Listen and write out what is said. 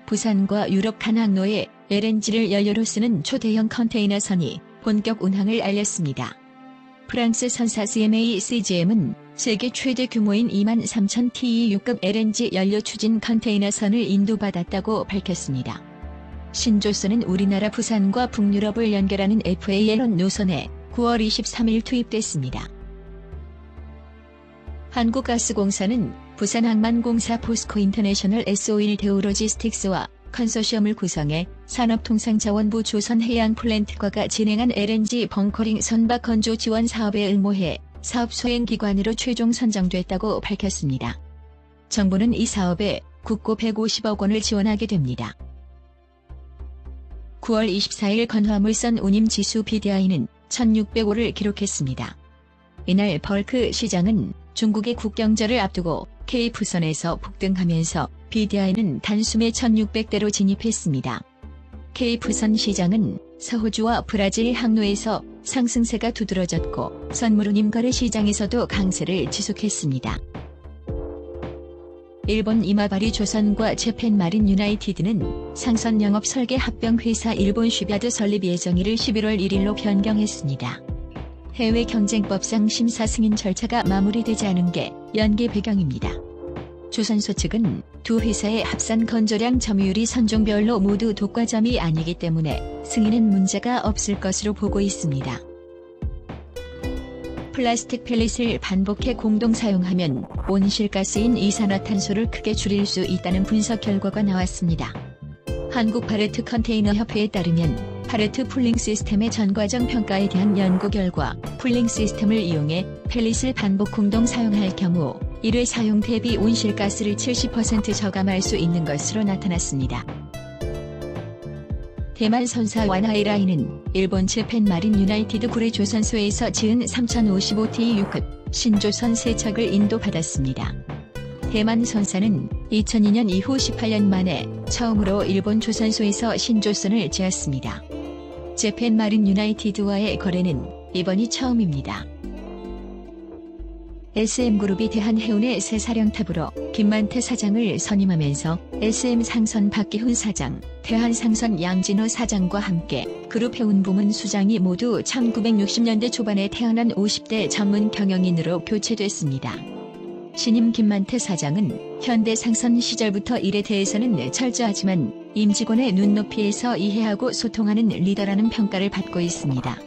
부산과 유럽 간 항로에 LNG를 연료로 쓰는 초대형 컨테이너선이 본격 운항을 알렸습니다. 프랑스 선사 CMA-CGM은 세계 최대 규모인 23,000 TEU급 LNG 연료 추진 컨테이너선을 인도받았다고 밝혔습니다. 신조선은 우리나라 부산과 북유럽을 연결하는 FAL 노선에 9월 23일 투입됐습니다. 한국가스공사는 부산항만공사 포스코인터내셔널 S-오일 대우로지스틱스와 컨소시엄을 구성해 산업통상자원부 조선해양플랜트과가 진행한 LNG 벙커링 선박 건조 지원 사업에 응모해 사업 수행기관으로 최종 선정됐다고 밝혔습니다. 정부는 이 사업에 국고 150억 원을 지원하게 됩니다. 9월 24일 건화물선 운임지수 BDI는 1605를 기록했습니다. 이날 벌크 시장은 중국의 국경절을 앞두고 케이프선에서 폭등하면서 BDI는 단숨에 1600대로 진입했습니다. 케이프선 시장은 서호주와 브라질 항로에서 상승세가 두드러졌고 선물운임 거래 시장에서도 강세를 지속했습니다. 일본 이마바리 조선과 재팬 마린 유나이티드는 상선 영업 설계 합병 회사 일본 쉬바드 설립 예정일을 11월 1일로 변경했습니다. 해외 경쟁법상 심사 승인 절차가 마무리되지 않은 게 연기 배경입니다. 조선소 측은 두 회사의 합산 건조량 점유율이 선종별로 모두 독과점이 아니기 때문에 승인엔 문제가 없을 것으로 보고 있습니다. 플라스틱 펠릿을 반복해 공동 사용하면 온실가스인 이산화탄소를 크게 줄일 수 있다는 분석 결과가 나왔습니다. 한국 팔레트 컨테이너 협회에 따르면 팔레트 풀링 시스템의 전과정 평가에 대한 연구 결과 풀링 시스템을 이용해 펠릿을 반복 공동 사용할 경우 1회 사용 대비 온실가스를 70% 저감할 수 있는 것으로 나타났습니다. 대만 선사 와나이라인은 일본 재팬 마린 유나이티드 구레 조선소에서 지은 3055 TEU급 신조선 3척을 인도받았습니다. 대만 선사는 2002년 이후 18년 만에 처음으로 일본 조선소에서 신조선을 지었습니다. 재팬 마린 유나이티드와의 거래는 이번이 처음입니다. SM그룹이 대한해운의 새 사령탑으로 김만태 사장을 선임하면서 SM상선 박기훈 사장, 대한상선 양진호 사장과 함께 그룹 해운 부문 수장이 모두 1960년대 초반에 태어난 50대 전문 경영인으로 교체됐습니다. 신임 김만태 사장은 현대상선 시절부터 일에 대해서는 철저하지만 임직원의 눈높이에서 이해하고 소통하는 리더라는 평가를 받고 있습니다.